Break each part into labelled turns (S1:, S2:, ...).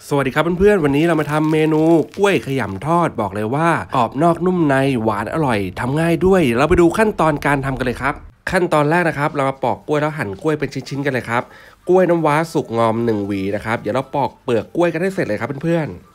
S1: สวัสดีครับเพื่อนๆวันนี้เรามาทำเมนูกล้วยขยำทอดบอกเลยว่ากรอบนอกนุ่มในหวานอร่อยทำง่ายด้วยเราไปดูขั้นตอนการทำกันเลยครับขั้นตอนแรกนะครับเรามาปอกกล้วยแล้วหั่นกล้วยเป็นชิ้นๆกันเลยครับกล้วยน้ำว้าสุกงอม1หวีนะครับเดี๋ยวเราปอกเปลือกกล้วยกันให้เสร็จเลยครับเพื่อนๆ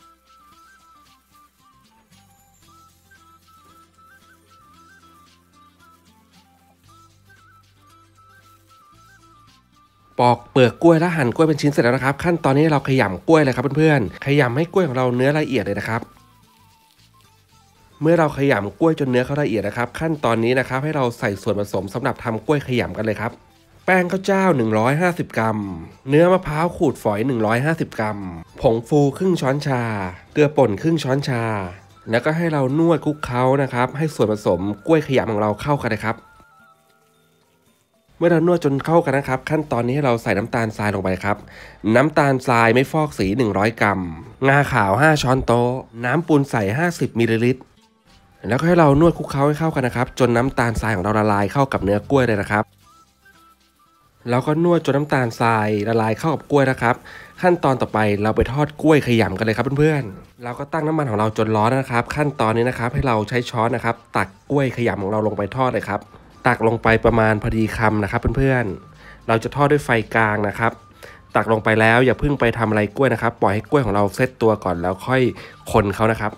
S1: ปอกเปลือกกล้วยแล้วหั่นกล้วยเป็นชิ้นเสร็จแล้วนะครับขั้นตอนนี้เราขยำกล้วยเลยครับเพื่อนๆขยำให้กล้วยของเราเนื้อละเอียดเลยนะครับเมื่อเราขยำกล้วยจนเนื้อเขาละเอียดนะครับขั้นตอนนี้นะครับให้เราใส่ส่วนผสมสำหรับทำกล้วยขยำกันเลยครับแป้งข้าวเจ้า150 กรัมเนื้อมะพร้าวขูดฝอย150 กรัมผงฟูครึ่งช้อนชาเกลือป่นครึ่งช้อนชาแล้วก็ให้เรานวดคลุกเคล้านะครับให้ส่วนผสมกล้วยขยำของเราเข้ากันนะครับเมื่อเรานวดจนเข้ากันนะครับขั้นตอนนี้ให้เราใส่น้ำตาลทรายลงไปครับน้ำตาลทรายไม่ฟอกสี100 กรัมงาขาว5 ช้อนโต๊ะน้ำปูนใส50 มิลลิลิตรแล้วก็ให้เรานวดคลุกเคล้าให้เข้ากันนะครับจนน้ำตาลทรายของเราละลายเข้ากับเนื้อกล้วยเลยนะครับแล้วก็นวดจนน้ำตาลทรายละลายเข้ากับกล้วยนะครับขั้นตอนต่อไปเราไปทอดกล้วยขยำกันเลยครับเพื่อนๆเราก็ตั้งน้ำมันของเราจนร้อนนะครับขั้นตอนนี้นะครับให้เราใช้ช้อนนะครับตักกล้วยขยำของเราลงไปทอดเลยครับตักลงไปประมาณพอดีคำนะครับเพื่อนๆเราจะทอดด้วยไฟกลางนะครับตักลงไปแล้วอย่าเพิ่งไปทำอะไรกล้วยนะครับปล่อยให้กล้วยของเราเซตตัวก่อนแล้วค่อยคนเขานะครับ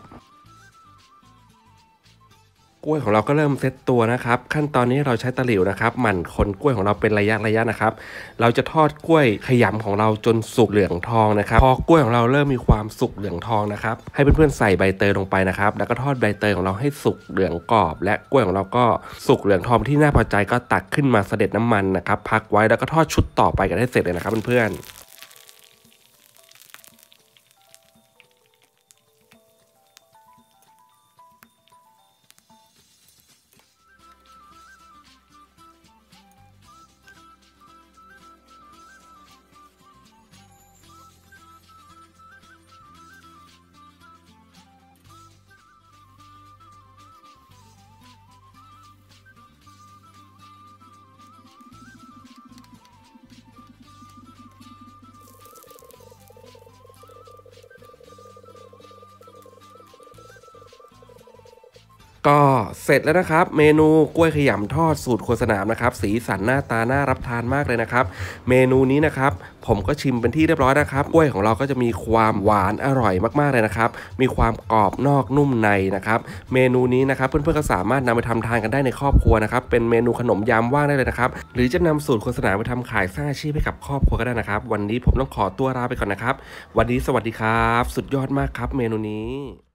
S1: กล้วยของเราก็เริ่มเซตตัวนะครับขั้นตอนนี้เราใช้ตะหลิวนะครับหมั่นคนกล้วยของเราเป็นระยะนะครับเราจะทอดกล้วยขยำของเราจนสุกเหลืองทองนะครับพอกล้วยของเราเริ่มมีความสุกเหลืองทองนะครับให้เพื่อนๆใส่ใบเตยลงไปนะครับแล้วก็ทอดใบเตยของเราให้สุกเหลืองกรอบและกล้วยของเราก็สุกเหลืองทองที่น่าพอใจก็ตักขึ้นมาเสด็จน้ำมันนะครับพักไว้แล้วก็ทอดชุดต่อไปกันให้เสร็จเลยนะครับเพื่อนๆก็เสร็จแล้วนะครับเมนูกล้วยขยำทอดสูตรโฆษณานะครับสีสันหน้าตาน่ารับทานมากเลยนะครับเมนูนี้นะครับผมก็ชิมเป็นที่เรียบร้อยนะครับกล้วยของเราก็จะมีความหวานอร่อยมากๆเลยนะครับมีความกรอบนอกนุ่มในนะครับเมนูนี้นะครับเพื่อนๆก็สามารถนำไปทำทานกันได้ในครอบครัวนะครับเป็นเมนูขนมยามว่างได้เลยนะครับหรือจะนำสูตรโฆษณาไปทำขายสร้างอาชีพให้กับครอบครัวก็ได้นะครับวันนี้ผมต้องขอตัวลาไปก่อนนะครับวันนี้สวัสดีครับสุดยอดมากครับเมนูนี้